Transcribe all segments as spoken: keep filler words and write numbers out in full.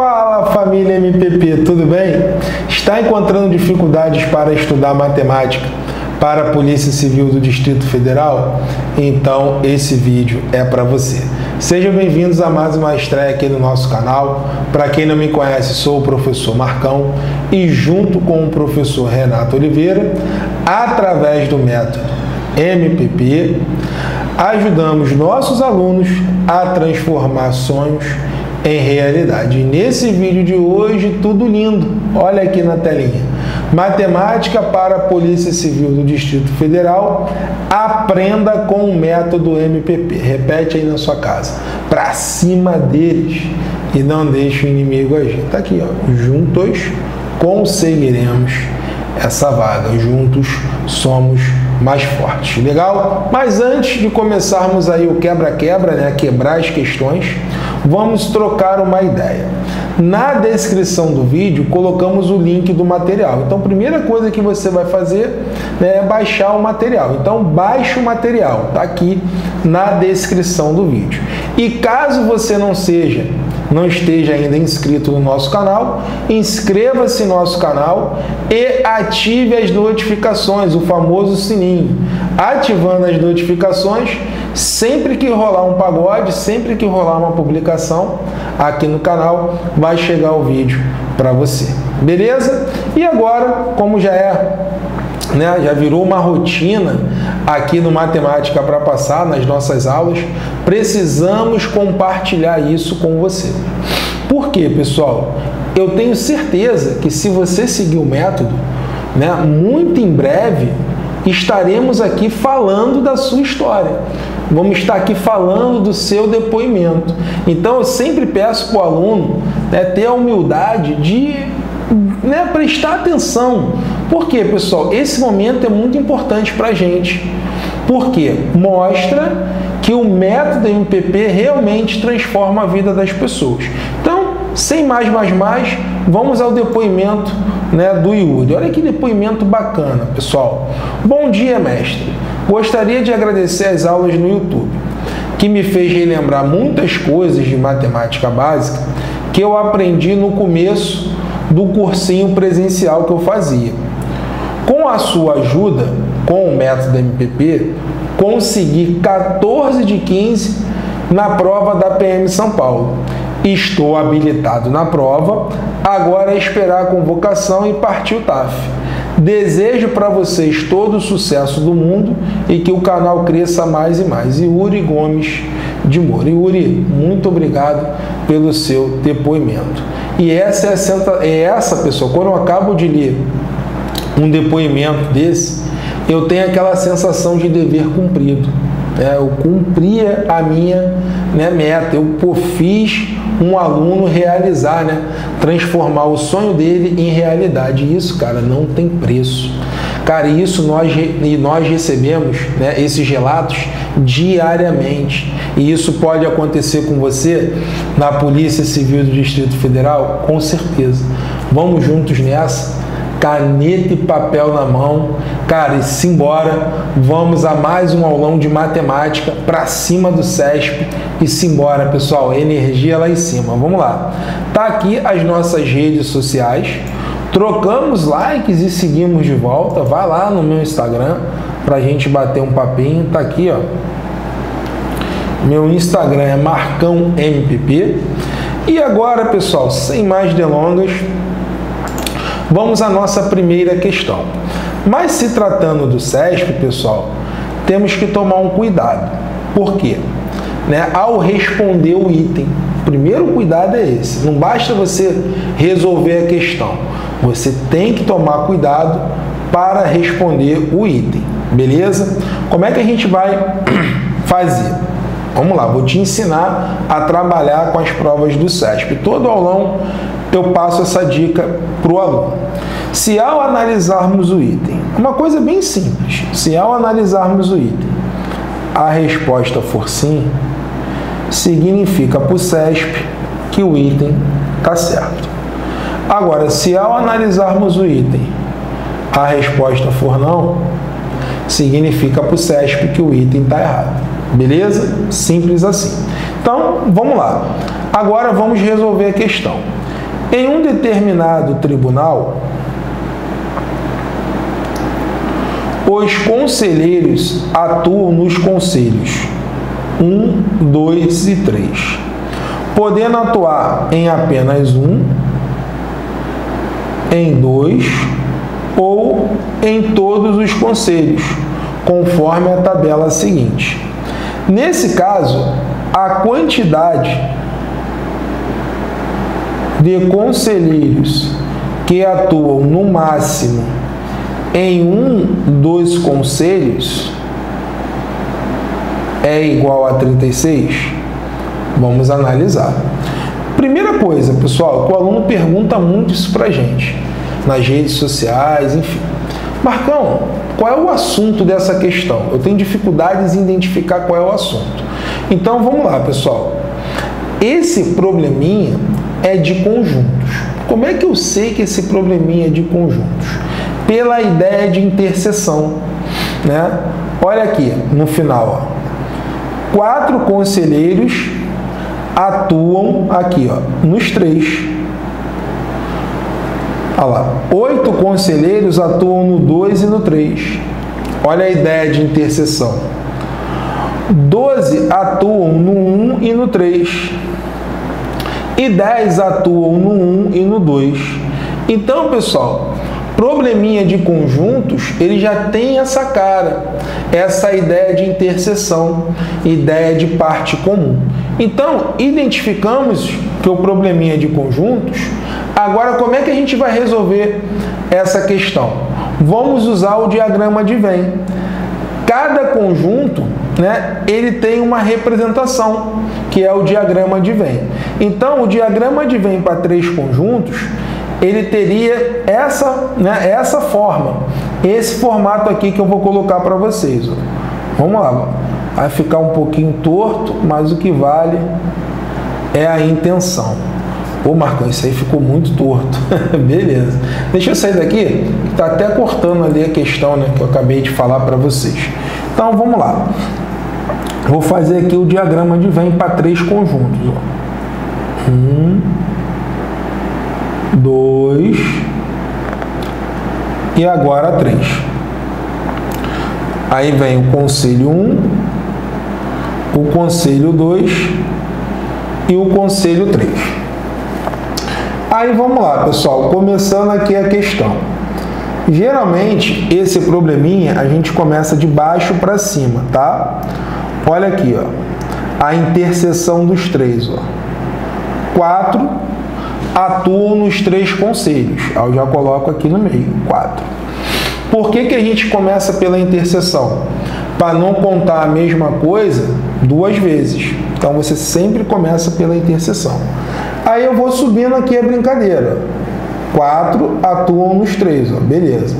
Fala família M P P, tudo bem? Está encontrando dificuldades para estudar matemática para a Polícia Civil do Distrito Federal? Então esse vídeo é para você. Sejam bem-vindos a mais uma estreia aqui no nosso canal. Para quem não me conhece, sou o professor Marcão e junto com o professor Renato Oliveira, através do método M P P, ajudamos nossos alunos a transformar sonhos em realidade. E nesse vídeo de hoje, tudo lindo. Olha aqui na telinha. Matemática para a Polícia Civil do Distrito Federal. Aprenda com o método M P P. Repete aí na sua casa. Para cima deles e não deixe o inimigo agir. Tá aqui, ó. Juntos conseguiremos essa vaga. Juntos somos mais fortes. Legal? Mas antes de começarmos aí o quebra-quebra, né, quebrar as questões, vamos trocar uma ideia. Na descrição do vídeo colocamos o link do material. Então, a primeira coisa que você vai fazer, né, é baixar o material. Então, baixe o material, tá aqui na descrição do vídeo. E caso você não seja não esteja ainda inscrito no nosso canal, inscreva-se no nosso canal e ative as notificações, o famoso sininho. Ativando as notificações, sempre que rolar um pagode, sempre que rolar uma publicação aqui no canal, vai chegar o vídeo para você. Beleza? E agora, como já é, né, já virou uma rotina aqui no Matemática para Passar, nas nossas aulas, precisamos compartilhar isso com você. Por quê, pessoal? Eu tenho certeza que se você seguir o método, né, muito em breve estaremos aqui falando da sua história. Vamos estar aqui falando do seu depoimento. Então, eu sempre peço para o aluno, né, ter a humildade de, né, prestar atenção. Por quê, pessoal? Esse momento é muito importante para a gente. Porque mostra que o método M P P realmente transforma a vida das pessoas. Então, sem mais, mais, mais, vamos ao depoimento, né, do Yuri. Olha que depoimento bacana, pessoal. Bom dia, mestre. Gostaria de agradecer as aulas no YouTube, que me fez relembrar muitas coisas de matemática básica que eu aprendi no começo do cursinho presencial que eu fazia. Com a sua ajuda, com o método M P P, consegui quatorze de quinze na prova da P M São Paulo. Estou habilitado na prova, agora é esperar a convocação e partir o T A F. Desejo para vocês todo o sucesso do mundo e que o canal cresça mais e mais. Yuri Gomes de Moura. Yuri, muito obrigado pelo seu depoimento. E essa é, a senta... é essa, pessoal, quando eu acabo de ler um depoimento desse, eu tenho aquela sensação de dever cumprido. É, eu cumpria a minha, né, meta, eu pô, fiz um aluno realizar, né, transformar o sonho dele em realidade. E isso, cara, não tem preço. Cara, isso nós, e nós recebemos, né, esses relatos diariamente. E isso pode acontecer com você na Polícia Civil do Distrito Federal? Com certeza. Vamos juntos nessa? Caneta e papel na mão, cara, e simbora, vamos a mais um aulão de matemática para cima do SESP e simbora, pessoal, energia lá em cima, vamos lá. Tá aqui as nossas redes sociais, trocamos likes e seguimos de volta, vai lá no meu Instagram pra gente bater um papinho, tá aqui, ó, meu Instagram é Marcão M P P. E agora, pessoal, sem mais delongas, vamos à nossa primeira questão. Mas se tratando do SESP, pessoal, temos que tomar um cuidado. Por quê? Né? Ao responder o item, o primeiro cuidado é esse. Não basta você resolver a questão. Você tem que tomar cuidado para responder o item. Beleza? Como é que a gente vai fazer? Vamos lá, vou te ensinar a trabalhar com as provas do SESP. Todo aulão eu passo essa dica para o aluno. Se ao analisarmos o item, uma coisa bem simples, se ao analisarmos o item, a resposta for sim, significa para o SESP que o item está certo. Agora, se ao analisarmos o item, a resposta for não, significa para o SESP que o item está errado. Beleza? Simples assim. Então, vamos lá. Agora vamos resolver a questão. Em um determinado tribunal, os conselheiros atuam nos conselhos um, dois e três, podendo atuar em apenas um, em dois ou em todos os conselhos, conforme a tabela seguinte. Nesse caso, a quantidade de conselheiros que atuam no máximo em um dos conselhos é igual a trinta e seis? Vamos analisar. Primeira coisa, pessoal, que o aluno pergunta muito isso pra gente, nas redes sociais, enfim. Marcão, qual é o assunto dessa questão? Eu tenho dificuldades em identificar qual é o assunto. Então, vamos lá, pessoal. Esse probleminha é de conjuntos. Como é que eu sei que esse probleminha é de conjuntos? Pela ideia de interseção, né? Olha aqui, no final, ó. Quatro conselheiros atuam aqui, ó, nos três. Olha lá. Oito conselheiros atuam no dois e no três. Olha a ideia de interseção. Doze atuam no um e no três. E dez atuam no um e no dois. Então, pessoal, probleminha de conjuntos, ele já tem essa cara, essa ideia de interseção, ideia de parte comum. Então, identificamos que o probleminha é de conjuntos. Agora, como é que a gente vai resolver essa questão? Vamos usar o diagrama de Venn. Cada conjunto, né, ele tem uma representação, que é o diagrama de Venn. Então, o diagrama de Venn para três conjuntos, ele teria essa, né, essa forma, esse formato aqui que eu vou colocar para vocês. Ó. Vamos lá, vai ficar um pouquinho torto, mas o que vale é a intenção. Ô, Marcão, isso aí ficou muito torto. Beleza. Deixa eu sair daqui, que está até cortando ali a questão, né, que eu acabei de falar para vocês. Então, vamos lá. Vou fazer aqui o diagrama de Venn para três conjuntos. Ó. Um, dois e agora três. Aí vem o conselho um, o conselho dois e o conselho três. Aí vamos lá, pessoal, começando aqui a questão. Geralmente, esse probleminha a gente começa de baixo para cima, tá? Olha aqui, ó, a interseção dos três, ó. Quatro atuam nos três conselhos. Eu já coloco aqui no meio, quatro. Por que que a gente começa pela interseção? Para não contar a mesma coisa duas vezes. Então, você sempre começa pela interseção. Aí eu vou subindo aqui a brincadeira. Quatro atuam nos três, ó. Beleza.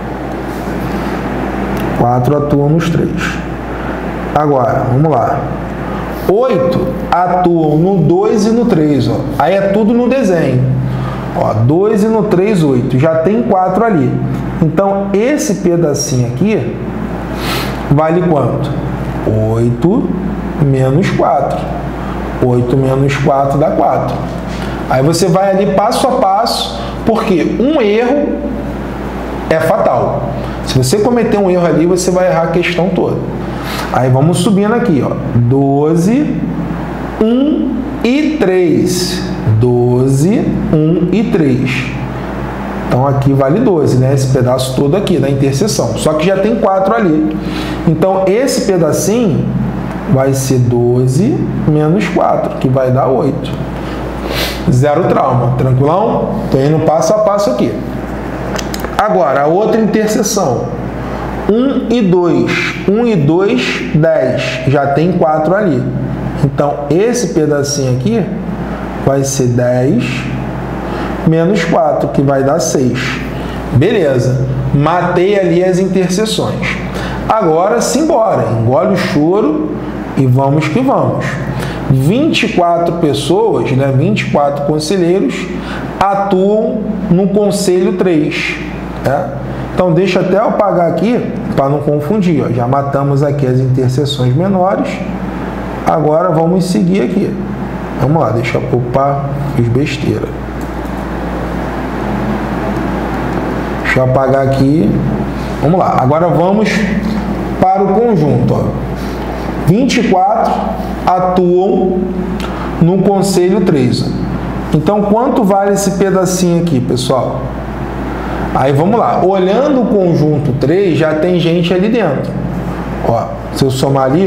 Quatro atuam nos três. Agora, vamos lá. Oito atuam no dois e no três, ó. Aí é tudo no desenho. Ó, dois e no três, oito. Já tem quatro ali. Então, esse pedacinho aqui vale quanto? oito menos quatro. oito menos quatro dá quatro. Aí você vai ali passo a passo, porque um erro é fatal. Se você cometer um erro ali, você vai errar a questão toda. Aí vamos subindo aqui, ó. doze, um e três. doze, um e três. Então aqui vale doze, né? Esse pedaço todo aqui da interseção. Só que já tem quatro ali. Então esse pedacinho vai ser doze menos quatro, que vai dar oito. Zero trauma, tranquilão? Tô indo passo a passo aqui. Agora, a outra interseção. um e dois. um e dois, dez. Já tem quatro ali. Então, esse pedacinho aqui vai ser dez menos quatro, que vai dar seis. Beleza. Matei ali as interseções. Agora, simbora. Engole o choro e vamos que vamos. vinte e quatro pessoas, né, vinte e quatro conselheiros atuam no conselho três. Né? Então, deixa até eu apagar aqui para não confundir. Ó. Já matamos aqui as interseções menores. Agora vamos seguir aqui. Vamos lá, deixa eu... Opa, fiz besteira. Deixa eu apagar aqui. Vamos lá. Agora vamos para o conjunto. Ó. vinte e quatro atuam no conselho três. Ó. Então, quanto vale esse pedacinho aqui, pessoal? Aí, vamos lá. Olhando o conjunto três, já tem gente ali dentro. Ó, se eu somar ali,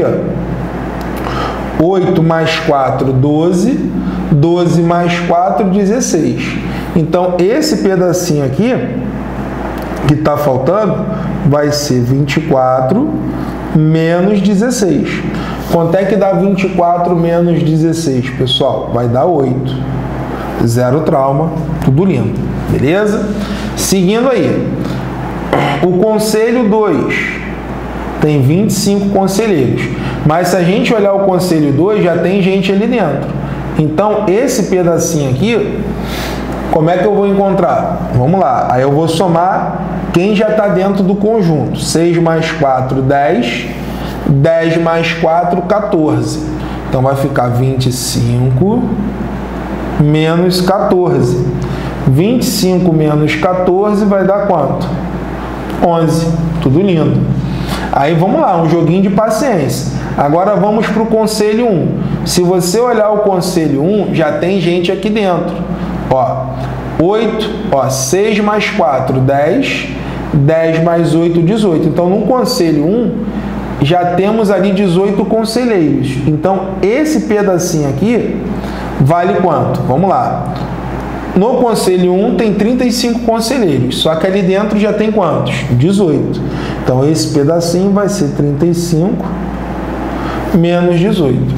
ó, oito mais quatro, doze. doze mais quatro, dezesseis. Então, esse pedacinho aqui, que está faltando, vai ser vinte e quatro menos dezesseis. Quanto é que dá vinte e quatro menos dezesseis, pessoal? Vai dar oito. Zero trauma, tudo lindo. Beleza? Seguindo aí. O conselho dois tem vinte e cinco conselheiros. Mas se a gente olhar o conselho dois, já tem gente ali dentro. Então, esse pedacinho aqui, como é que eu vou encontrar? Vamos lá. Aí eu vou somar quem já está dentro do conjunto. seis mais quatro, dez. dez mais quatro, quatorze. Então, vai ficar vinte e cinco menos quatorze. vinte e cinco menos quatorze vai dar quanto? onze. Tudo lindo. Aí, vamos lá. Um joguinho de paciência. Agora, vamos para o conselho um. Se você olhar o conselho um, já tem gente aqui dentro. Ó, oito, ó, seis mais quatro, dez. dez mais oito, dezoito. Então, no conselho um, já temos ali dezoito conselheiros. Então, esse pedacinho aqui vale quanto? Vamos lá. No conselho um tem trinta e cinco conselheiros, só que ali dentro já tem quantos? dezoito. Então, esse pedacinho vai ser trinta e cinco menos dezoito.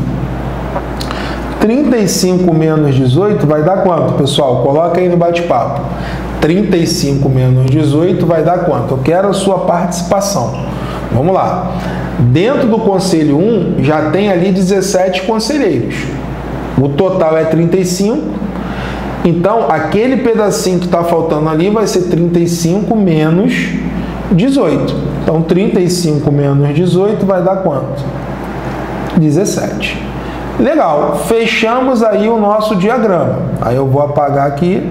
trinta e cinco menos dezoito vai dar quanto, pessoal? Coloca aí no bate-papo. trinta e cinco menos dezoito vai dar quanto? Eu quero a sua participação. Vamos lá. Dentro do conselho um, já tem ali dezessete conselheiros. O total é trinta e cinco. Então, aquele pedacinho que está faltando ali vai ser trinta e cinco menos dezoito. Então, trinta e cinco menos dezoito vai dar quanto? dezessete. Legal. Fechamos aí o nosso diagrama. Aí eu vou apagar aqui.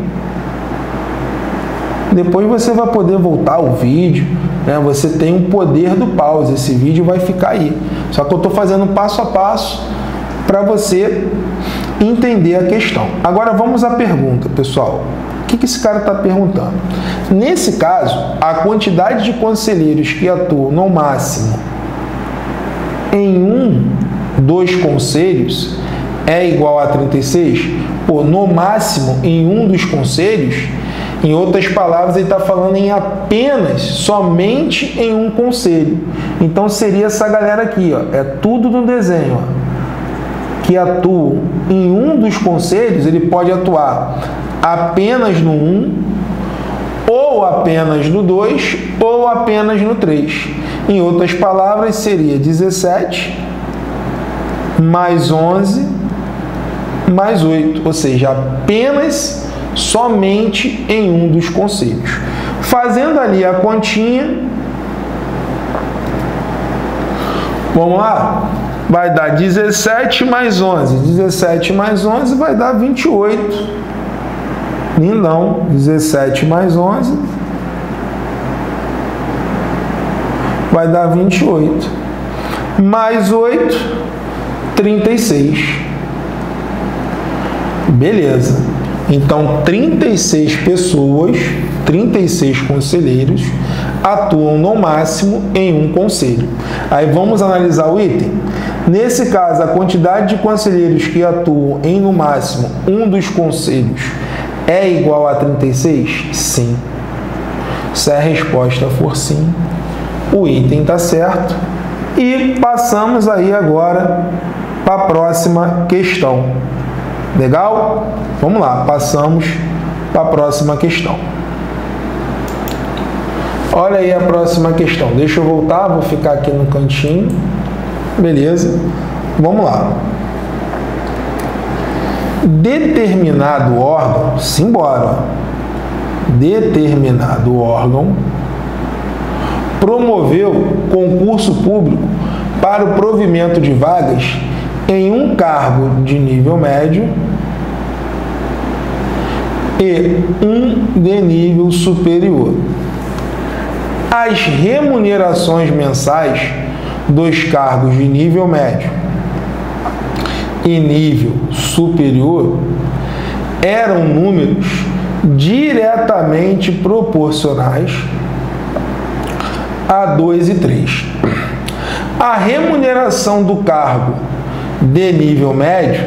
Depois você vai poder voltar o vídeo, né? Você tem um poder do pause, esse vídeo vai ficar aí. Só que eu estou fazendo passo a passo para você entender a questão. Agora vamos à pergunta, pessoal. O que, que esse cara está perguntando? Nesse caso, a quantidade de conselheiros que atuam no máximo em um dos conselhos é igual a trinta e seis? Pô, no máximo em um dos conselhos. Em outras palavras, ele está falando em apenas, somente em um conselho. Então, seria essa galera aqui, ó, é tudo no desenho, ó, que atuam em um dos conselhos. Ele pode atuar apenas no um, ou apenas no dois, ou apenas no três. Em outras palavras, seria dezessete mais onze mais oito, ou seja, apenas somente em um dos conselhos. Fazendo ali a continha, vamos lá, vai dar dezessete mais onze. dezessete mais onze vai dar vinte e oito. Lindão. dezessete mais onze vai dar vinte e oito. Mais oito, trinta e seis. Beleza. Então, trinta e seis pessoas, trinta e seis conselheiros, atuam no máximo em um conselho. Aí vamos analisar o item. Nesse caso, a quantidade de conselheiros que atuam em no máximo um dos conselhos é igual a trinta e seis? Sim. Se a resposta for sim, o item está certo. E passamos aí agora para a próxima questão. Legal? Vamos lá, passamos para a próxima questão. Olha aí a próxima questão. Deixa eu voltar, vou ficar aqui no cantinho. Beleza? Vamos lá. Determinado órgão, simbora. Determinado órgão promoveu concurso público para o provimento de vagas em um cargo de nível médio e um de nível superior. As remunerações mensais dos cargos de nível médio e nível superior eram números diretamente proporcionais a dois e três. A remuneração do cargo de nível médio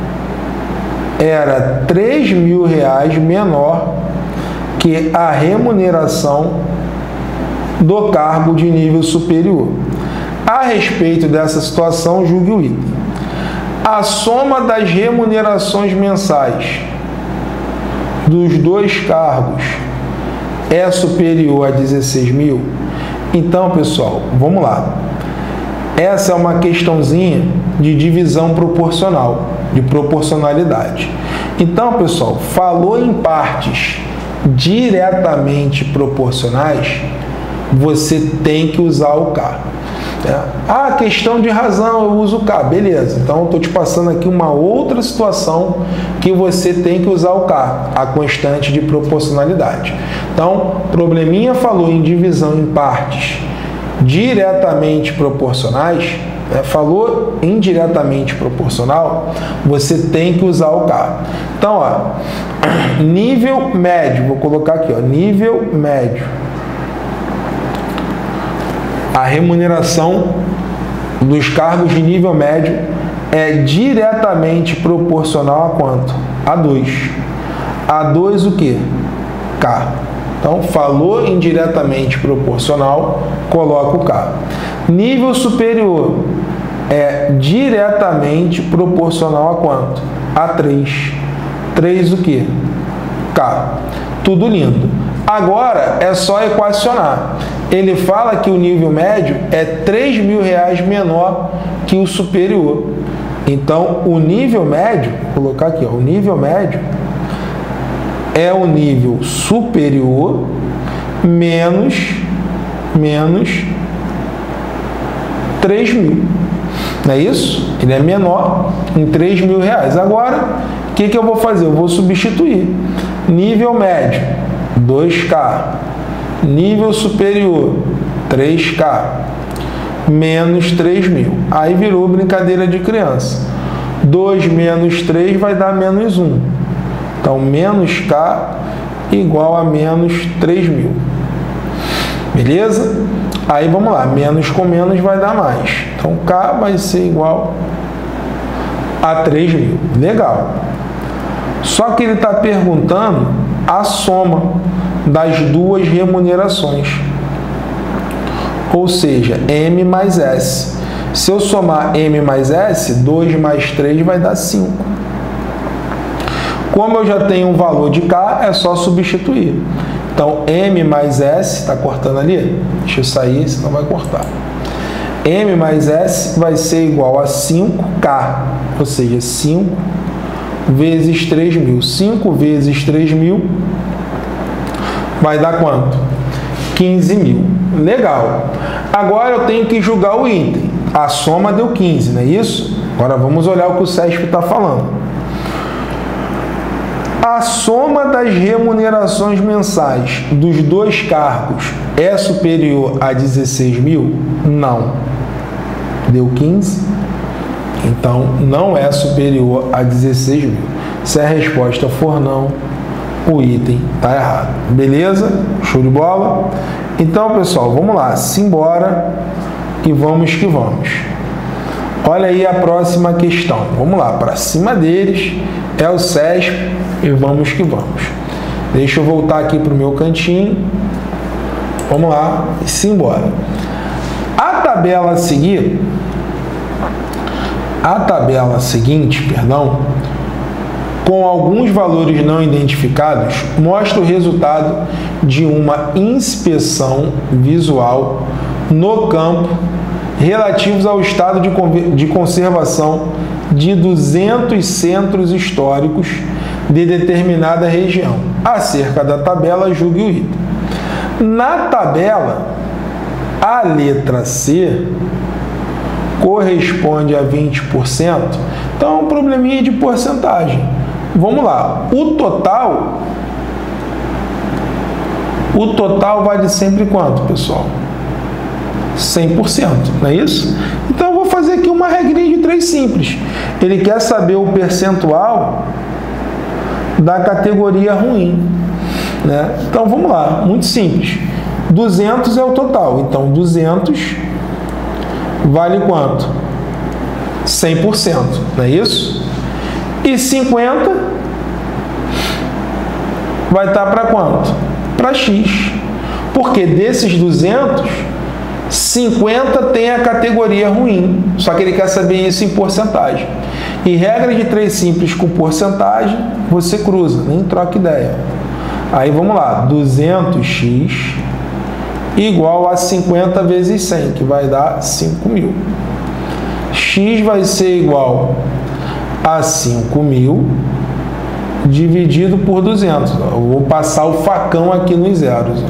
era três mil reais menor que a remuneração do cargo de nível superior. A respeito dessa situação, julgue o item. A soma das remunerações mensais dos dois cargos é superior a dezesseis mil? Então, pessoal, vamos lá. Essa é uma questãozinha de divisão proporcional, de proporcionalidade. Então, pessoal, falou em partes diretamente proporcionais, você tem que usar o K. É. Ah, questão de razão, eu uso o K. Beleza, então eu estou te passando aqui uma outra situação que você tem que usar o K, a constante de proporcionalidade. Então, probleminha falou em divisão em partes diretamente proporcionais, né? Falou indiretamente proporcional, você tem que usar o K. Então, ó, nível médio, vou colocar aqui, ó, nível médio. A remuneração dos cargos de nível médio é diretamente proporcional a quanto? A dois. A dois o quê? K. Então, falou indiretamente proporcional, coloca o K. Nível superior é diretamente proporcional a quanto? A três. três o quê? K. Tudo lindo. Agora é só equacionar. Ele fala que o nível médio é três mil reais menor que o superior. Então, o nível médio, vou colocar aqui, ó, o nível médio é o nível superior menos, menos três mil. Não é isso? Ele é menor em três mil reais. Agora, o que, que eu vou fazer? Eu vou substituir. Nível médio, dois K. Nível superior, três K. Menos três mil. Aí virou brincadeira de criança. dois menos três vai dar menos um. Então, menos K igual a menos três mil. Beleza? Aí, vamos lá. Menos com menos vai dar mais. Então, K vai ser igual a três mil. Legal. Só que ele está perguntando a soma das duas remunerações. Ou seja, M mais S. Se eu somar M mais S, dois mais três vai dar cinco. Como eu já tenho um valor de K, é só substituir. Então, M mais S, está cortando ali? Deixa eu sair, senão vai cortar. M mais S vai ser igual a cinco K, ou seja, cinco vezes três mil. cinco vezes três mil vai dar quanto? quinze mil. Legal. Agora eu tenho que julgar o item. A soma deu quinze, não é isso? Agora vamos olhar o que o SESP está falando. A soma das remunerações mensais dos dois cargos é superior a dezesseis mil? Não. Deu quinze? Então, não é superior a dezesseis mil. Se a resposta for não, o item está errado. Beleza? Show de bola? Então, pessoal, vamos lá. Simbora e vamos que vamos. Olha aí a próxima questão. Vamos lá, para cima deles. É o SESP e vamos que vamos. Deixa eu voltar aqui para o meu cantinho. Vamos lá e simbora. A tabela a seguir, a tabela seguinte, perdão, com alguns valores não identificados, mostra o resultado de uma inspeção visual no campo relativos ao estado de conservação de duzentos centros históricos de determinada região. Acerca da tabela, julgue o item. Na tabela, a letra C corresponde a vinte por cento. Então, é um probleminha de porcentagem. Vamos lá. O total O total vale sempre quanto, pessoal? cem por cento, não é isso? Então eu vou fazer aqui uma regrinha de três simples. Ele quer saber o percentual da categoria ruim, né? Então vamos lá, muito simples. duzentos é o total, então duzentos vale quanto? cem por cento, não é isso? E cinquenta vai estar para quanto? Para X. Porque desses duzentos, cinquenta tem a categoria ruim, só que ele quer saber isso em porcentagem. E regra de três simples com porcentagem, você cruza, nem troca ideia. Aí vamos lá, duzentos x igual a cinquenta vezes cem, que vai dar cinco mil. X vai ser igual a cinco mil dividido por duzentos. Eu vou passar o facão aqui nos zeros.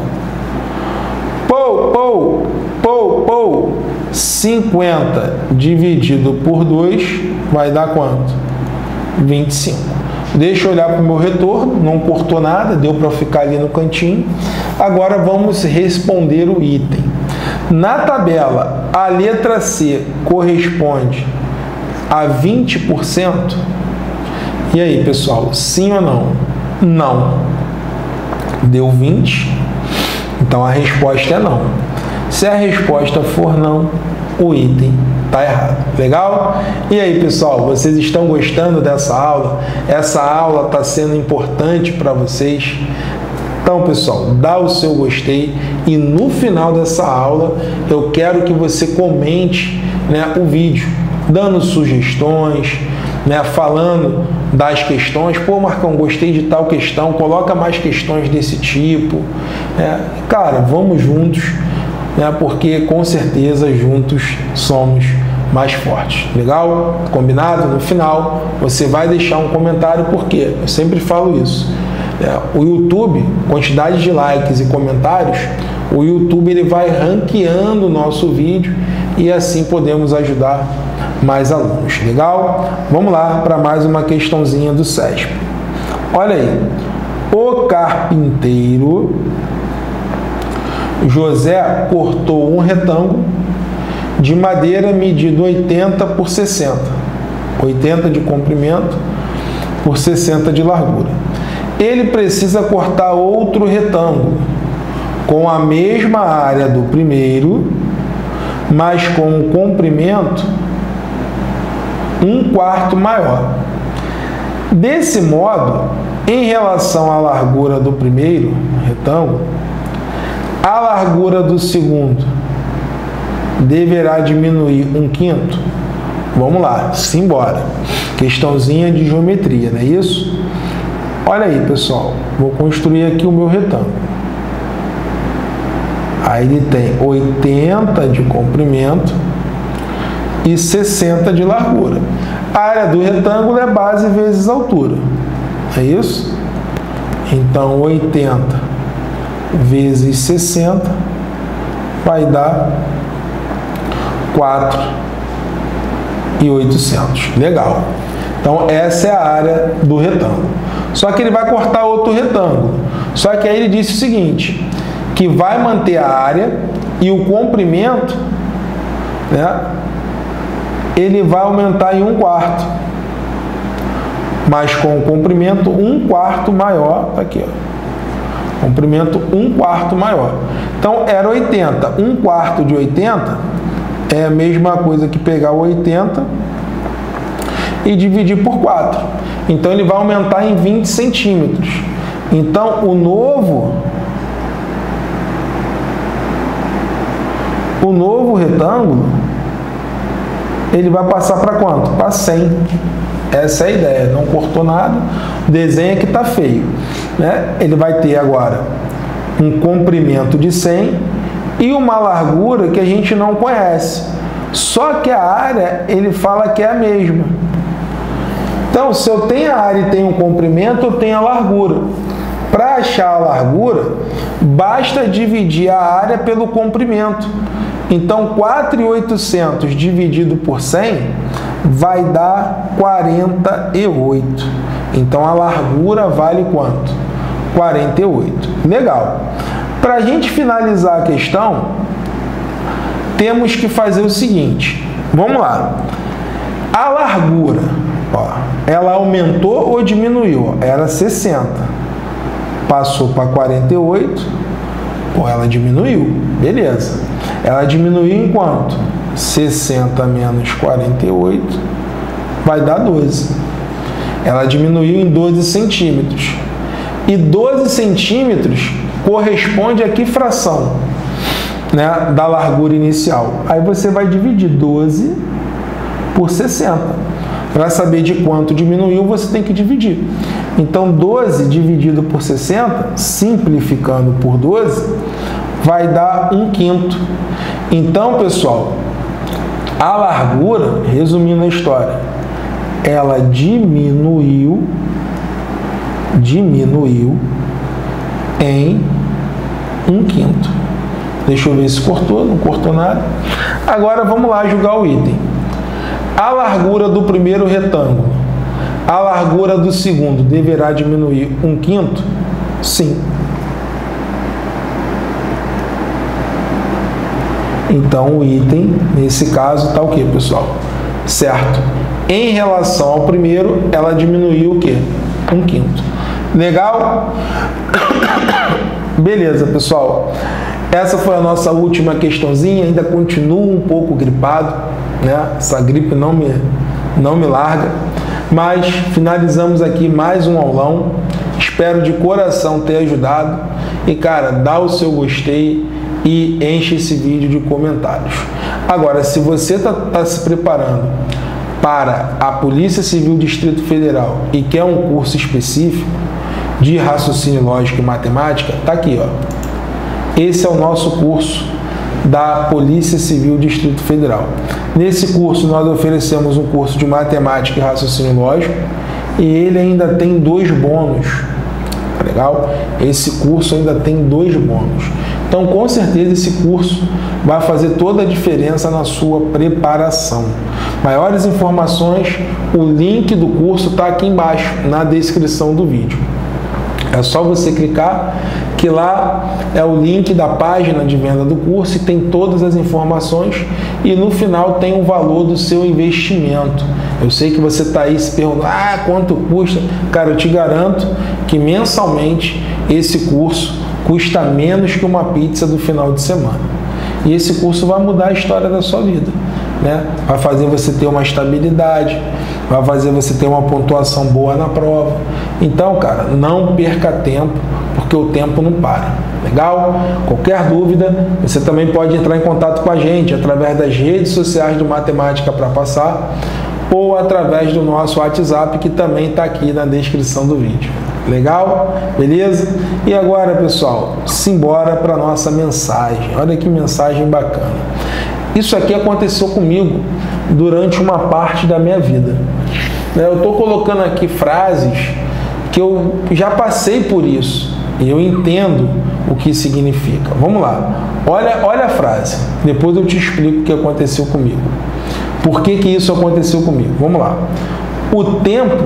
Pou, pou, pou, pou. cinquenta dividido por dois vai dar quanto? vinte e cinco. Deixa eu olhar para o meu retorno, não cortou nada, deu para ficar ali no cantinho. Agora vamos responder o item. Na tabela, a letra C corresponde a vinte por cento? E aí, pessoal, sim ou não? Não. Deu vinte, então a resposta é não. Se a resposta for não, o item está errado. Legal? E aí, pessoal, vocês estão gostando dessa aula? Essa aula está sendo importante para vocês? Então, pessoal, dá o seu gostei e no final dessa aula eu quero que você comente, né, o vídeo, dando sugestões, né, falando das questões. Pô, Marcão, gostei de tal questão, coloca mais questões desse tipo. Né? Cara, vamos juntos, né, porque com certeza juntos somos mais fortes. Legal? Combinado? No final você vai deixar um comentário, porque eu sempre falo isso. É, o YouTube, quantidade de likes e comentários, o YouTube ele vai ranqueando o nosso vídeo e assim podemos ajudar mais alunos. Legal? Vamos lá para mais uma questãozinha do SESP. Olha aí. O carpinteiro José cortou um retângulo de madeira medido oitenta por sessenta. oitenta de comprimento por sessenta de largura. Ele precisa cortar outro retângulo com a mesma área do primeiro, mas com um comprimento um quarto maior. Desse modo, em relação à largura do primeiro retângulo, a largura do segundo deverá diminuir um quinto. Vamos lá, simbora. Questãozinha de geometria, não é isso? Olha aí, pessoal. Vou construir aqui o meu retângulo. Aí ele tem oitenta de comprimento e sessenta de largura. A área do retângulo é base vezes altura. É isso? Então, oitenta vezes sessenta vai dar quatro mil e oitocentos. Legal. Então, essa é a área do retângulo. Só que ele vai cortar outro retângulo. Só que aí ele disse o seguinte, que vai manter a área e o comprimento, né, ele vai aumentar em um quarto. Mas com o comprimento um quarto maior, tá aqui, ó. Comprimento um quarto maior. Então, era oitenta. um quarto de oitenta é a mesma coisa que pegar o oitenta e dividir por quatro. Então, ele vai aumentar em vinte centímetros. Então, o novo, o novo retângulo, ele vai passar para quanto? Para cem. Essa é a ideia. Não cortou nada. O desenho aqui está feio. Né? Ele vai ter agora um comprimento de cem e uma largura que a gente não conhece. Só que a área, ele fala que é a mesma. Então, se eu tenho a área e tenho um comprimento, eu tenho a largura. Para achar a largura, basta dividir a área pelo comprimento. Então, quatro mil e oitocentos dividido por cem vai dar quarenta e oito. Então, a largura vale quanto? quarenta e oito. Legal. Para a gente finalizar a questão, temos que fazer o seguinte, vamos lá, a largura, ó, ela aumentou ou diminuiu? Era sessenta, passou para quarenta e oito, pô, ela diminuiu, beleza, ela diminuiu em quanto? sessenta menos quarenta e oito vai dar doze, ela diminuiu em doze centímetros, e doze centímetros corresponde a que fração, né, da largura inicial? Aí você vai dividir doze por sessenta. Para saber de quanto diminuiu, você tem que dividir. Então, doze dividido por sessenta, simplificando por doze, vai dar um quinto. Então, pessoal, a largura, resumindo a história, ela diminuiu, diminuiu em um quinto. Deixa eu ver se cortou, não cortou nada. Agora vamos lá julgar o item. A largura do primeiro retângulo, a largura do segundo deverá diminuir um quinto? Sim. Então o item, nesse caso, está o que, pessoal? Certo. Em relação ao primeiro, ela diminuiu o quê? Um quinto. Legal? Beleza, pessoal. Essa foi a nossa última questãozinha. Ainda continuo um pouco gripado, né? Essa gripe não me, não me larga. Mas finalizamos aqui mais um aulão. Espero de coração ter ajudado. E, cara, dá o seu gostei e enche esse vídeo de comentários. Agora, se você está tá se preparando para a Polícia Civil Distrito Federal e quer um curso específico de raciocínio lógico e matemática, tá aqui, ó. Esse é o nosso curso da Polícia Civil Distrito Federal. Nesse curso nós oferecemos um curso de matemática e raciocínio lógico e ele ainda tem dois bônus. Tá legal? Esse curso ainda tem dois bônus. Então, com certeza, esse curso vai fazer toda a diferença na sua preparação. Maiores informações, o link do curso está aqui embaixo, na descrição do vídeo. É só você clicar, que lá é o link da página de venda do curso e tem todas as informações e no final tem o valor do seu investimento. Eu sei que você está aí se perguntando, ah, quanto custa? Cara, eu te garanto que mensalmente esse curso custa menos que uma pizza do final de semana. E esse curso vai mudar a história da sua vida, né? Vai fazer você ter uma estabilidade, vai fazer você ter uma pontuação boa na prova. Então, cara, não perca tempo, porque o tempo não para. Legal? Qualquer dúvida, você também pode entrar em contato com a gente através das redes sociais do Matemática para Passar ou através do nosso WhatsApp, que também está aqui na descrição do vídeo. Legal? Beleza? E agora, pessoal, simbora para a nossa mensagem. Olha que mensagem bacana. Isso aqui aconteceu comigo durante uma parte da minha vida. Eu estou colocando aqui frases que eu já passei por isso e eu entendo o que significa. Vamos lá. Olha, olha a frase. Depois eu te explico o que aconteceu comigo. Por que que isso aconteceu comigo? Vamos lá. O tempo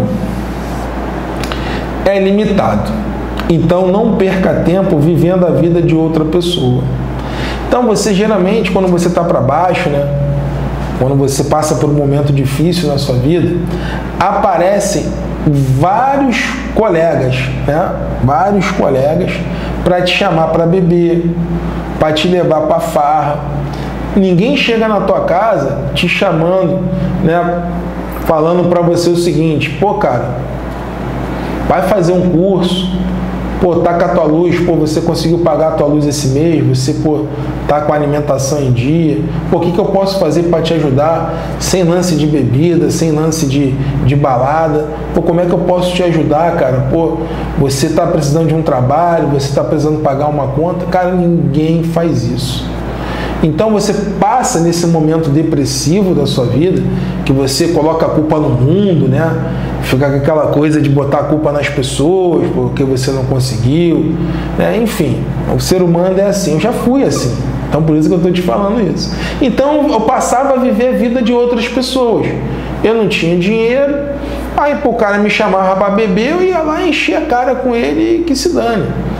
é limitado. Então não perca tempo vivendo a vida de outra pessoa. Então você geralmente, quando você está para baixo, né? Quando você passa por um momento difícil na sua vida, aparecem vários colegas, né? Vários colegas para te chamar para beber, para te levar para farra. Ninguém chega na tua casa te chamando, né? Falando para você o seguinte, pô, cara, vai fazer um curso, pô, tá com a tua luz, pô, você conseguiu pagar a tua luz esse mês, você, pô, tá com a alimentação em dia, pô, o que que eu posso fazer para te ajudar, sem lance de bebida, sem lance de, de balada, pô, como é que eu posso te ajudar, cara, pô, você tá precisando de um trabalho, você tá precisando pagar uma conta, cara, ninguém faz isso. Então você passa nesse momento depressivo da sua vida, que você coloca a culpa no mundo, né? Fica com aquela coisa de botar a culpa nas pessoas, porque você não conseguiu, né? Enfim, o ser humano é assim, eu já fui assim, então por isso que eu estou te falando isso. Então eu passava a viver a vida de outras pessoas, eu não tinha dinheiro, aí pô, o cara me chamava para beber, eu ia lá encher a cara com ele e que se dane.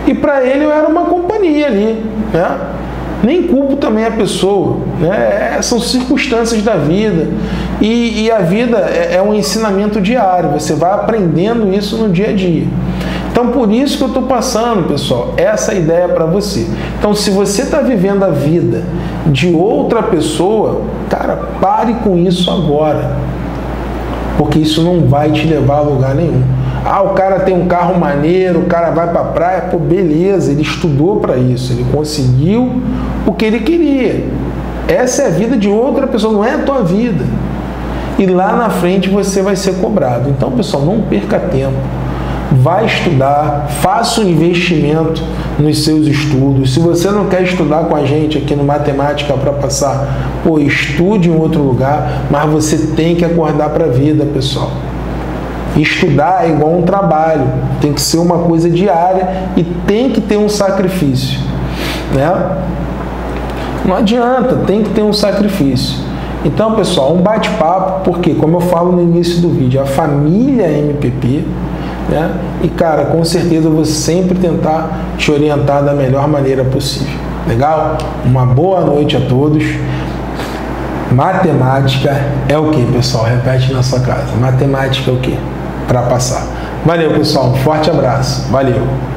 e para ele eu era uma companhia ali, né? Nem culpo também a pessoa, né? São circunstâncias da vida, e, e a vida é, é um ensinamento diário, você vai aprendendo isso no dia a dia. Então, por isso que eu estou passando, pessoal, essa ideia para você. Então, se você está vivendo a vida de outra pessoa, cara, pare com isso agora, porque isso não vai te levar a lugar nenhum. Ah, o cara tem um carro maneiro, o cara vai para a praia, pô, beleza, ele estudou para isso, ele conseguiu o que ele queria. Essa é a vida de outra pessoa, não é a tua vida. E lá na frente você vai ser cobrado. Então, pessoal, não perca tempo. Vai estudar, faça um investimento nos seus estudos. Se você não quer estudar com a gente aqui no Matemática para passar, pô, estude em outro lugar, mas você tem que acordar para a vida, pessoal. Estudar é igual um trabalho, tem que ser uma coisa diária e tem que ter um sacrifício, né? Não adianta, tem que ter um sacrifício. Então, pessoal, um bate-papo, porque, como eu falo no início do vídeo, a família M P P, né? E, cara, com certeza eu vou sempre tentar te orientar da melhor maneira possível. Legal? Uma boa noite a todos. Matemática é o que, pessoal? Repete na sua casa. Matemática é o que? Para passar. Valeu, pessoal. Um forte abraço. Valeu.